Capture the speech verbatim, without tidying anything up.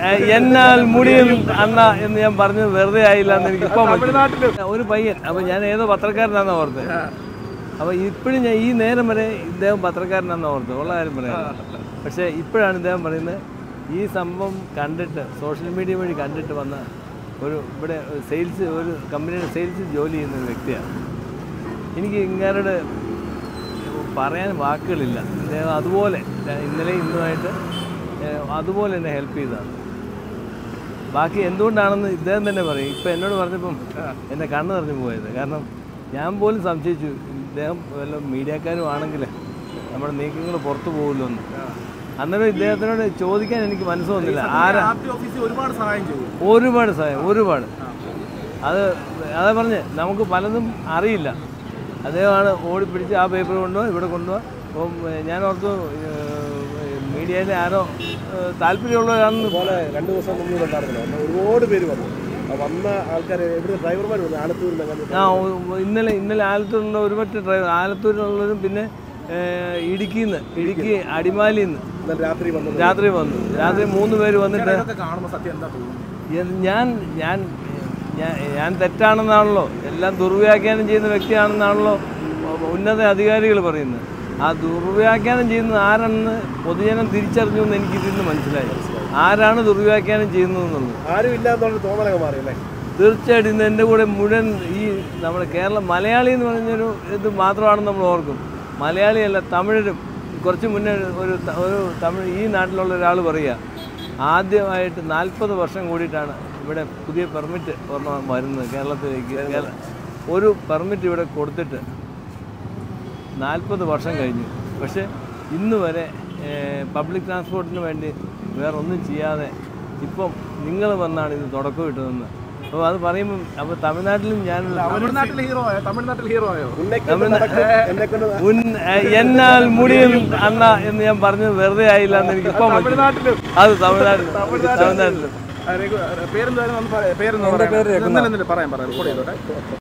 എന്നാൽ മുടിയും അണ്ണ എന്ന് ഞാൻ പറഞ്ഞത് വെറുതെ ആയില്ല എന്ന് എനിക്ക് ഇപ്പം ഒരു പയ്യൻ. അപ്പം ഞാൻ ഏതോ പത്രക്കാരനാണെന്ന് ഓർത്തത്. അപ്പോൾ ഇപ്പോഴും ഞാൻ ഈ നേരം വരെ ഇദ്ദേഹം പത്രക്കാരനാണെന്ന് ഓർത്തത്. ഉള്ള കാര്യം പറയാം. പക്ഷേ ഇപ്പോഴാണ് ഇദ്ദേഹം പറയുന്നത് ഈ സംഭവം കണ്ടിട്ട് സോഷ്യൽ മീഡിയ വഴി കണ്ടിട്ട് വന്ന ഒരു ഇവിടെ സെയിൽസ് ഒരു കമ്പനിയുടെ സെയിൽസ് ജോലി ചെയ്യുന്ന ഒരു വ്യക്തിയാണ്. എനിക്ക് ഇങ്ങാരുടെ പറയാൻ വാക്കുകളില്ല. ഇദ്ദേഹം അതുപോലെ ഇന്നലെ ഇന്നുമായിട്ട് അതുപോലെ എന്നെ ഹെൽപ്പ് ചെയ്തതാണ്. ബാക്കി എന്തുകൊണ്ടാണെന്ന് ഇദ്ദേഹം തന്നെ പറയും. ഇപ്പം എന്നോട് പറഞ്ഞപ്പം എന്നെ കണ്ണ് നിറഞ്ഞു പോയത്. കാരണം ഞാൻ പോലും സംശയിച്ചു ഇദ്ദേഹം വല്ല മീഡിയക്കാരും ആണെങ്കിൽ നമ്മുടെ നീക്കങ്ങൾ പുറത്തു പോകുമല്ലോ എന്ന്. അന്നേരം ഇദ്ദേഹത്തിനോട് ചോദിക്കാൻ എനിക്ക് മനസ്സ് തോന്നില്ല. ആരാ ഒരുപാട് സഹായം ചെയ്തു, ഒരുപാട് സഹായം ഒരുപാട്. അത് അതാ പറഞ്ഞ് നമുക്ക് പലതും അറിയില്ല. അദ്ദേഹമാണ് ഓടിപ്പിടിച്ച് ആ പേപ്പർ കൊണ്ടുപോകാൻ ഇവിടെ കൊണ്ടുപോകാൻ. അപ്പം ഞാൻ ഓർത്തു മീഡിയയിൽ ആരോ താല്പര്യമുള്ളവരാണെന്ന്. പോലെ രണ്ട് ദിവസം മുന്നിൽ ഉണ്ടായിരുന്നല്ലോ, ഒരുപാട് പേര് വന്നു. വന്ന ആൾക്കാർ ഇവിടെ ഡ്രൈവർമാർ വന്നു ആലത്തൂരിൽ. ആ ഇന്നലെ ഇന്നലെ ആലത്തൂരിലുള്ള ഒരുപറ്റ ഡ്രൈവർ ആലത്തൂരിലുള്ളവരും പിന്നെ ഇടുക്കിയിൽ നിന്ന് ഇടുക്കി അടിമാലിയിൽ നിന്ന് രാത്രി വന്നു രാത്രി വന്നു രാത്രി മൂന്ന് പേര് വന്നിട്ട് ഞാൻ ഞാൻ ഞാൻ തെറ്റാണെന്നാണല്ലോ, എല്ലാം ദുർവ്യാഖ്യാനം ചെയ്യുന്ന വ്യക്തിയാണെന്നാണല്ലോ ഉന്നത അധികാരികൾ പറയുന്നത്. ആ ദുർവ്യാഖ്യാനം ചെയ്യുന്നത് ആരാണെന്ന് പൊതുജനം തിരിച്ചറിഞ്ഞു എന്ന് എനിക്ക് ഇതിൽ നിന്ന് മനസ്സിലായി. ആരാണ് ദുർവ്യാഖ്യാനം ചെയ്യുന്നതെന്നുള്ളത് ആരും ഇല്ലാന്നുള്ള തോന്നലൊക്കെ മാറിയല്ലേ. തീർച്ചയായിട്ടും ഇന്ന് എൻ്റെ കൂടെ മുഴുവൻ ഈ നമ്മുടെ കേരളം മലയാളി എന്ന് പറഞ്ഞൊരു ഇത് മാത്രമാണെന്ന് നമ്മൾ ഓർക്കും. മലയാളിയല്ല, തമിഴരും. കുറച്ച് മുന്നേ ഒരു ഒരു തമിഴ് ഈ നാട്ടിലുള്ള ഒരാൾ പറയുക, ആദ്യമായിട്ട് നാൽപ്പത് വർഷം കൂടിയിട്ടാണ് ഇവിടെ പുതിയ പെർമിറ്റ് ഒരെണ്ണം വരുന്നത് കേരളത്തിലേക്ക്. ഒരു പെർമിറ്റ് ഇവിടെ കൊടുത്തിട്ട് നാൽപ്പത് വർഷം കഴിഞ്ഞു. പക്ഷേ ഇന്ന് വരെ പബ്ലിക് ട്രാൻസ്പോർട്ടിന് വേണ്ടി വേറെ ഒന്നും ചെയ്യാതെ ഇപ്പം നിങ്ങൾ വന്നാണ് ഇത് തുടക്കം ഇട്ടതെന്ന്. അപ്പോൾ അത് പറയുമ്പം അപ്പോൾ തമിഴ്നാട്ടിലും ഞാൻ എന്നാൽ മുടിയും അണ്ണ എന്ന് ഞാൻ പറഞ്ഞത് വെറുതെ ആയില്ല എന്ന് എനിക്ക് ഇപ്പം അത് തമിഴ്നാട്ടിൽ തമിഴ്നാട്ടിലും. പേരെന്തായാലും പേര് പറയാൻ പറയാം.